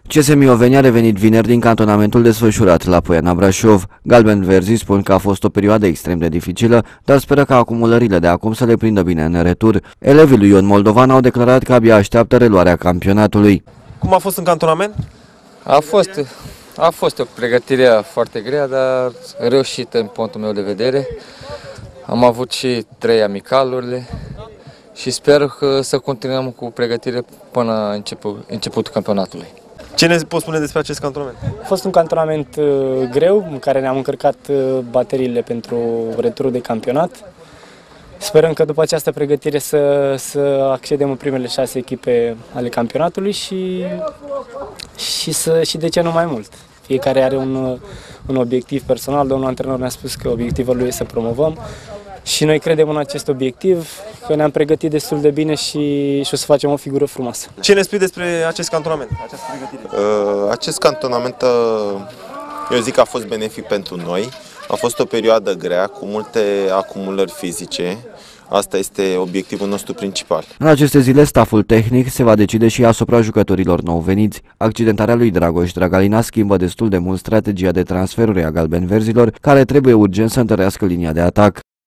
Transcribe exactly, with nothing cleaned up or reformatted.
C S Mioveni a revenit vineri din cantonamentul desfășurat la Poiana Brașov. Galben-verzii spun că a fost o perioadă extrem de dificilă, dar speră ca acumulările de acum să le prindă bine în retur. Elevii lui Ion Moldovan au declarat că abia așteaptă reluarea campionatului. Cum a fost în cantonament? A fost, a fost o pregătire foarte grea, dar reușită în punctul meu de vedere. Am avut și trei amicalurile și sper că să continuăm cu pregătire până început, începutul campionatului. Ce ne poți spune despre acest cantonament? A fost un cantonament uh, greu, în care ne-am încărcat uh, bateriile pentru returul de campionat. Sperăm că după această pregătire să, să accedem în primele șase echipe ale campionatului și, și, să, și de ce nu mai mult. Fiecare are un, un obiectiv personal, domnul antrenor ne-a spus că obiectivul lui este să promovăm și noi credem în acest obiectiv, că ne-am pregătit destul de bine și, și o să facem o figură frumoasă. Ce ne spui despre acest cantonament, această pregătire? Uh, acest cantonament, uh, eu zic că a fost benefic pentru noi. A fost o perioadă grea, cu multe acumulări fizice. Asta este obiectivul nostru principal. În aceste zile, staful tehnic se va decide și asupra jucătorilor nou veniți. Accidentarea lui Dragoș Dragalina schimbă destul de mult strategia de transferuri a galben-verzilor, care trebuie urgent să întărească linia de atac.